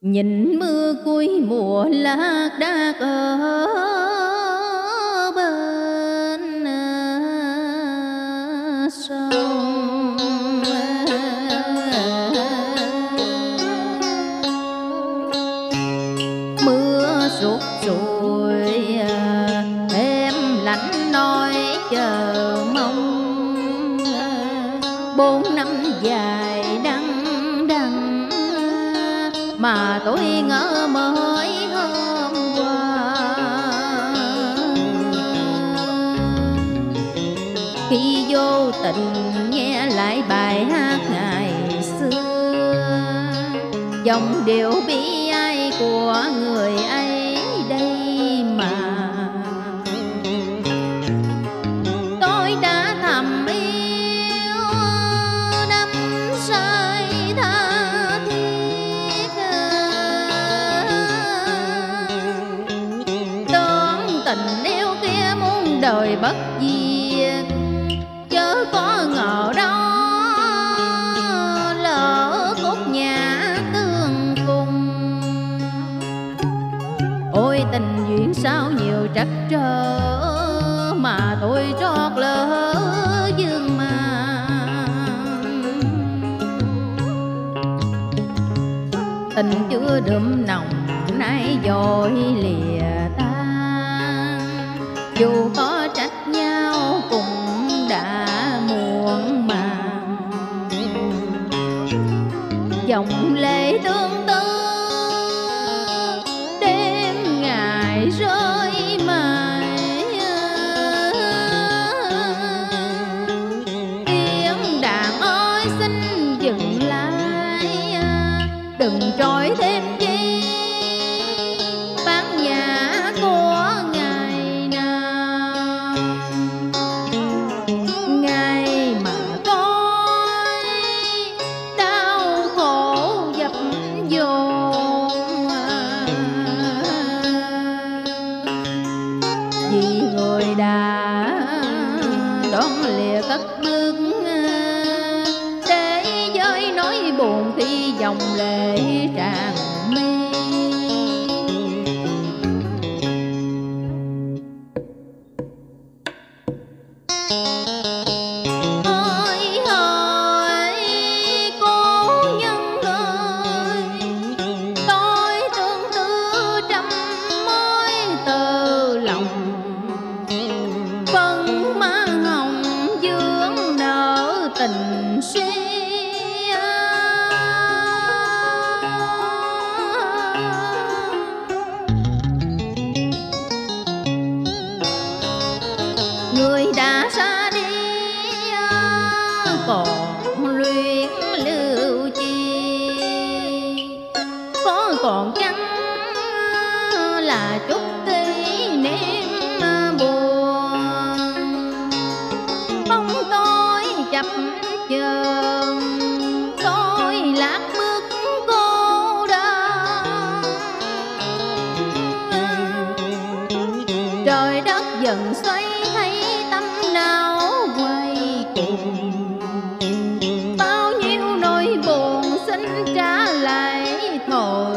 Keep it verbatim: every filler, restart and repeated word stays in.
Nhìn mưa cuối mùa lác đác ở bên sông, mưa rút rồi em lạnh nói chờ mong, bốn năm dài đắng đắng mà tôi ngỡ mới hôm qua. Khi vô tình nghe lại bài hát ngày xưa, dòng điệu bi ai của người ấy đây mà tôi đã thầm yêu đắm say tha thiết. Đón tình yêu kia muôn đời bất diệt, chớ có ngờ đâu lỡ cốt nhã tương cùng. Ôi tình duyên sao nhiều trắc trở mà tôi trót lỡ dương mang. Tình chưa đượm nồng nay dội lìa tan, dù có trách nhau cũng đã muộn màng. Dòng lệ tương tư đêm ngày rơi mãi, tiếng đàn ơi xin dừng lại, đừng trôi thêm chi bán nhã của ngày nào. Ngày mà tôi đau khổ dập dồn, vì người đã đón lìa cất bước, để giới nói buồn khi dòng lệ tràn mi. Ôi hỡi cô nhân ơi, tôi tương tư trăm mối từ lòng, phân má hồng dưỡng nợ tình suy. Người đã ra đi còn luyến lưu chi, có còn chăng là chút kỷ niệm buồn. Bóng tôi chập chờn, tôi lạc bước cô đơn. Trời đất dần xoay thấy tâm nào quay cùng, bao nhiêu nỗi buồn xin trả lại thôi